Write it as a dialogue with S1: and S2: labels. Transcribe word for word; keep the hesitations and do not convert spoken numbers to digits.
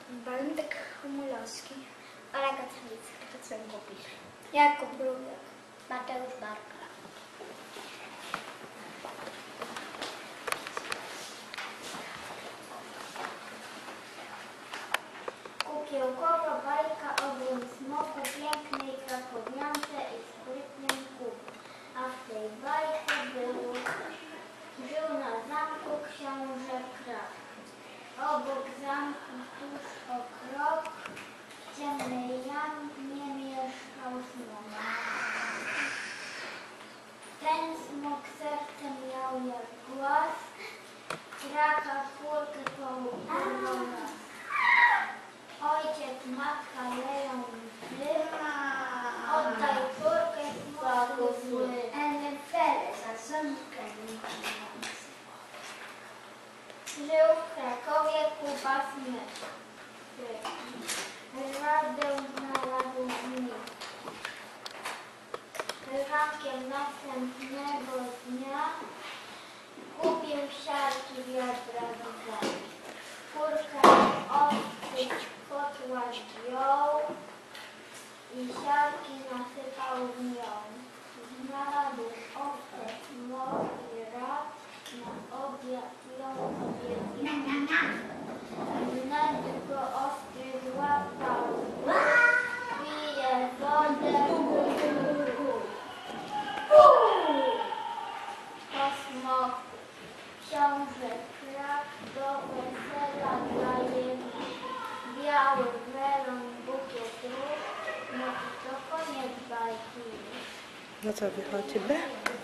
S1: Walentyk Chomulowski.
S2: Ola Kacowicka.
S1: Kacper Kupisz.
S2: Jakub Rubiak. Mateusz Barka. Kukiełkowa bajka o złym smoku, pięknej krakowiance i sprytnym kubu. A w tej bajce było, żył na zamku książę Krak. Obok zamku tuż o krok w ciemnej jamie mieszkał smok. Ten smok serce miał jak głaz, Kraka furkę połknął nas. Ojciec, matka leją łzy, oddaj furkę smoku zły. Enefere za ząbkę liczący. Żył w Krakowie Kuba Smyk. Radę znalazł w nim. Rankiem następnego dnia kupił siarki wiadra dwa. Furkę ostry kotła zdjął i siarki nasypał w nią. Znalazł owce smok i rak, na obiad ją obiedział. Wnet go ostry złapał, pije wodę, po smoku. Książę Krak do wesela daje biały welon, bukiet róż, no to koniec bajki.
S3: No co, wychodzi B?